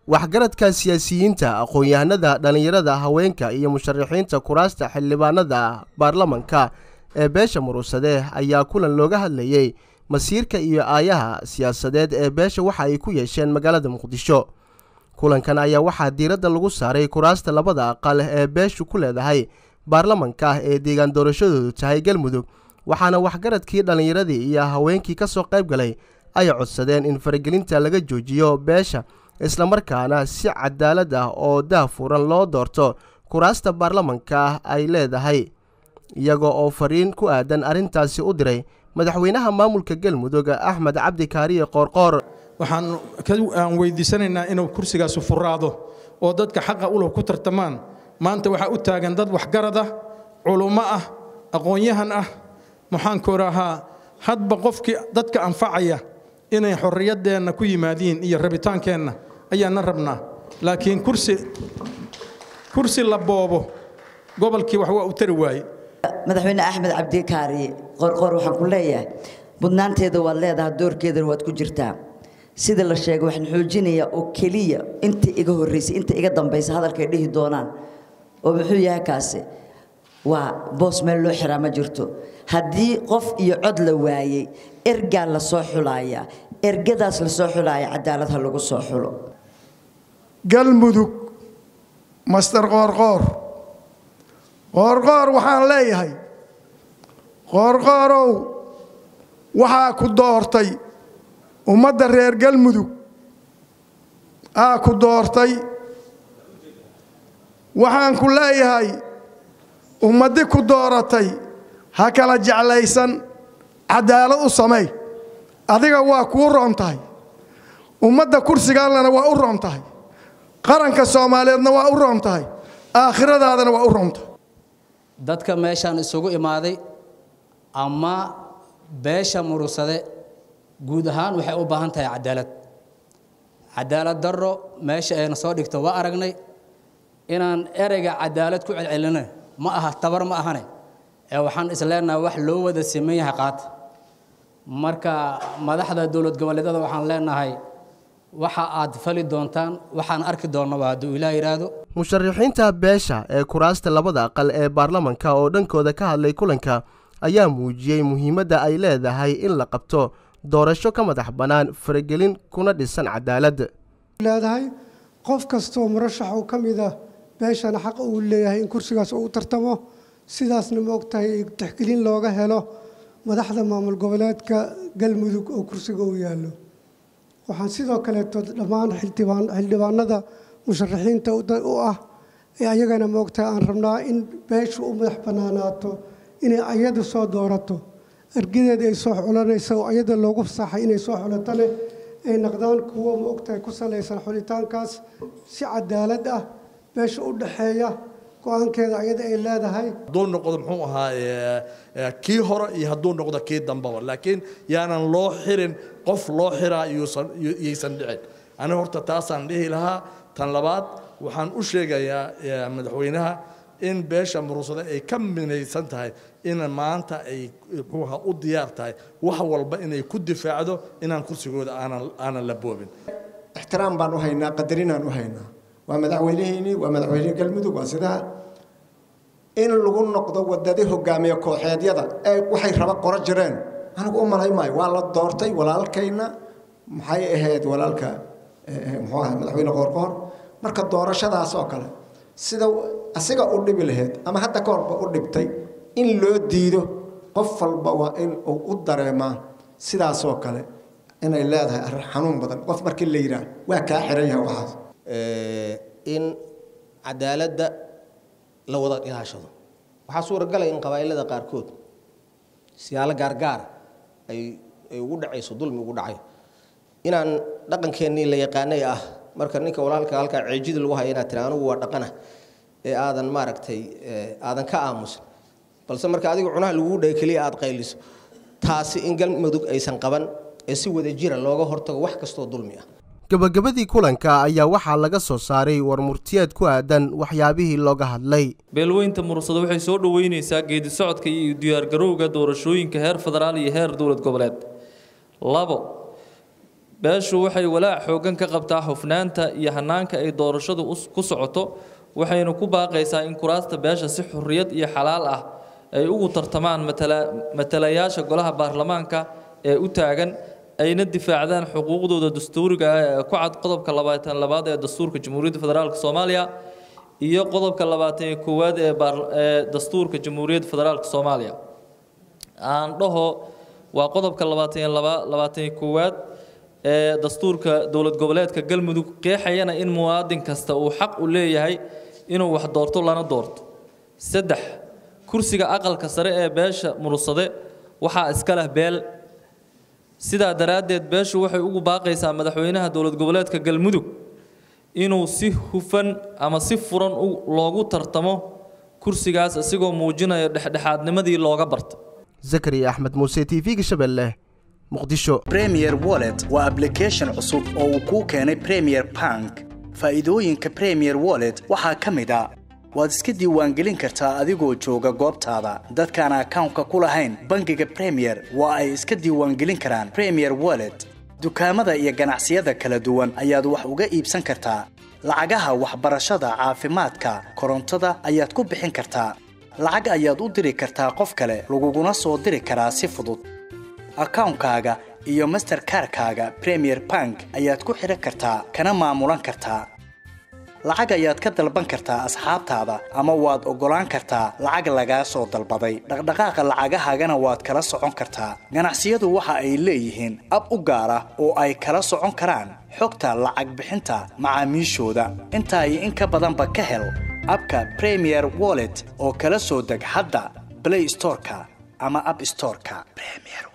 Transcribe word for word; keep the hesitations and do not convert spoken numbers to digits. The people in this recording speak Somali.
waxgaradka siyaasiyiinta aqoon-yahanada dhalinyarada haweenka iyo musharaxiinta kuraasta xildhibaanada baarlamanka ee beesha Muruusade ayaa kulan looga hadlayay masiirka iyo aayaha siyaasadeed ee beesha waxa ay ku yeesheen magaalada Muqdisho. kulankan ayaa waxaa diiradda lagu saaray kuraasta labada aqal ee beeshu ku leedahay baarlamanka ee deegaan doorashadoodu tahay Galmudug, waxaana waxgaradkii dhalinyaradii iyo haweenkii ka soo qayb galay ay codsadeen in faragelinta laga joojiyo beesha isla markaana si cadaalad ah oo daahfuran loo doorto kuraasta baarlamanka ay leedahay, iyaga oo fariin ku aadan arintaasi u diray madaxweynaha maamulka Galmudug Axmed Cabdi Kaariye Qoorqoor. waxaan aan weydiisanaynaa inuu kursigaas furaado oo dadka xaq u leh ku tartamaan. maanta waxa u taagan dad waxgarad ah, culummo ah, aqoon-yahan ah, maxaan ku rahaa hadba qofkii dadka anfacaya inay xorriyadeena ku yimaadiin iyo rabitaankeenna ayaana rabnaa. laakiin kursi kursi la boobo gobolkii wax waa u tari waayay. madaxweyne Axmed Cabdi Kaariye Qoorqoor waxaan ku leeyahay budnaanteeda waad leedahay, doorkeedana waad ku jirtaa. sida la sheegay waxaan xoojinayaa oo kaliya inta iga horeysay inta iga dambeysay hadalkay dhihi doonaan oo wuxuu yahay kaasi waa boos meel loo xiraa ma jirto. haddii qof iyo cod la waayay ergaa la soo xulaaya, ergadaas la soo xulaaya cadaalad ha lagu soo xulo. Galmudug Master Qoorqoor Qoorqoor waxaan leeyahay Qoorqoorow waxaa ku doortay ummadda reer Galmudug aa ku doortay. waxaan ku leeyahay ummadii ku dooratay ha kala jeclaysan, cadaalad u sameey. adiga waa kuu roon tahay, ummadda kursigaanlana waa u roon tahay, qaranka Soomaaliyeedna waa u roon tahay, aakhiradaadana waa u roon tahay. dadka meeshaan isugu imaaday ama beesha Muruusade guud ahaan waxay u baahan tahay cadaalad. cadaalad darro meesha ayna soo dhigto waa aragnay. inaan ereyga cadaalad ku celcelinay ma aha tabar ma ahane ee waxaan isleenahay wax loo wada siman yahay qaat. marka madaxda dawlad goboleedyada waxaan leenahay waxa aad fali doontaan waxaan arki doonaa waa duu Ilaahay yiraahdo. musharaxiinta beesha ee kuraasta labada aqal ee baarlamanka oo dhankooda ka hadlay kulanka ayaa muujiyay muhiimadda ay leedahay in la qabto doorasho ka madax banaan faragelin kuna dhisan cadaalad. leedahay qof kastoo murashax oo kamid ah beeshana xaq uu leeyahay in kursigaas uu tartamo, sidaasna ma ogtahay tixgelin looga helo madaxda maamul goboleedka Galmudug oo kursiga u yaalo. waxaan sidoo kale dhammaan xildhibaan xildhibaanada musharaxiinta u ah ee ayagana ma ogtahay aan rabnaa in beeshu u madax banaanaato inay ayadu soo doorato argadeeda ay soo xulanayso oo ayada loogu fasaxay inay soo xulatane ay noqdaan kuwo ma ogtahay ku salaysan xulitaankaas si cadaalad ah beesha u dhaxeeya go'aankeeda ayada ay leedahay. hadduu noqdo muxuu ahaa kii hore iyo hadduu noqdo kii dambaba, laakiin yaanan loo xirin qof loo xiraa iyaysan dhicin. aniga horta taasaan dhihi lahaa. tan labaad waxaan u sheegayaa madaxweynaha in beesha Muruusade ay ka minaysan tahay in maanta ay muxuu ahaa u diyaar tahay wax walba inay ku difaacdo inaan kursigooda aanan aanan la boobin. ixtiraam baan u haynaa, qadarinaan u haynaa. waa madaxweynaheeni waa madaxweynaha Galmudug. waa sidaa in lagu noqdo wadadii hogaamiye kooxeedyada ay waxay raba qoro jireen anigu u malay maayo. waa la doortay walaalkayna maxay ahayd walaalka muxuu ahaa madaxweyne Qoorqoor. marka doorashadaas oo kale sida asiga u dhibi lahayd ama hadda ka horba u dhibtay in loo diido qof walba waa in uu u dareemaa sidaas oo kale inay leedahay arrin xanuun badan. qof markii la yiraahdo waa kaa xiran yahay waxaas in cadaaladda la wada ilaashado. waxaa suuragal ah in qabaa'ilada qaarkood siyaalo gaargaar ay ay ugu dhacayso dulmi ugu dhacayo. inaan dhaqankeennii la yaqaanay ah marka ninka walaalka halka ceejida lagu hayo inaad tiraahdo anigu waa dhaqana ee aadan maaragtay aadan ka aamusin, balse marka adiga cunaha lagu dhaay kaliya aad qayliso, taasi in Galmudug aysan qaban ee si wada jira looga hortago wax kastoo dulmi ah. gabagabadii kulanka ayaa waxaa laga soo saaray war murtiyeed ku aadan waxyaabihii looga hadlay. beelweynta Muruusade waxay soo dhaweynaysaa geedi socodka iyo diyaar garowga doorashooyinka heer federaal iyo heer dawlad goboleed. labo beeshu waxay walaac xoogan ka qabtaa hufnaanta iyo hanaanka ay doorashadu ku socoto waxayna ku baaqaysaa in kuraasta beesha si xurriyad iyo xalaal ah ay ugu tartamaan matalayaasha golaha baarlamaanka ee u taagan ayna difaacdaan xuquuqdooda dastuuriga ah ee ku cad qodobka labaatan iyo labaad ee dastuurka Jamhuuriyadda Federaalka Soomaaliya iyo qodobka labaatan iyo koowaad ee dastuurka Jamhuuriyadda Federaalka Soomaaliya aan dhaho waa qodobka labaatan iyo laba labaatan iyo koowaad ee dastuurka dowlad goboleedka Galmudug qeexayana in muwaadin kasta uu xaq u leeyahay inuu wax doorto lana doorto saddex kursiga aqalka sare ee beesha murussade waxa iska leh beel sidaa daraadeed beeshu waxay ugu baaqaysaa madaxweynaha dowlad goboleedka Galmudug inuu si hufan ama si furan loogu tartamo kursigaas asigoo muujinaya dhexdhexaadnimadii looga bartay Zakariya Ahmed Muuse T V Shabeelle Muqdisho Premier Wallet waa application cusub oo uu ku keenay Premier Bank faa'iidooyinka Premier Wallet waxaa kamid ah waad iska diiwaangelin kartaa adigoo jooga goobtaada dadkaan account-ka ku lahayn bangiga Premier waa ay iska diiwaangelin karaan Premier Wallet dukaamada iyo ganacsiyada kala duwan ayaad wax uga iibsan kartaa lacagaha waxbarashada caafimaadka korontada ayaad ku bixin kartaa lacag ayaad u diri kartaa qof kale laguguna soo diri karaa si fudud account-kaaga iyo Mastercard-kaaga Premier Bank ayaad ku xiran kartaa kana maamulan kartaa lacag ayaad ka dalban kartaa asxaabtaada ama waad ogolaan kartaa lacag laga soo dalbaday dhaqdhaqaaqa lacagahagana waad kala socon kartaa ganacsiyadu waxa ay leeyihiin ab u gaar ah oo ay kala socon karaan xogta lacag bixinta macaamiishooda inta ay in ka badanba ka hel abka Premier Wallet oo kala soo deg hadda Play Store-ka ama App Store-ka Premier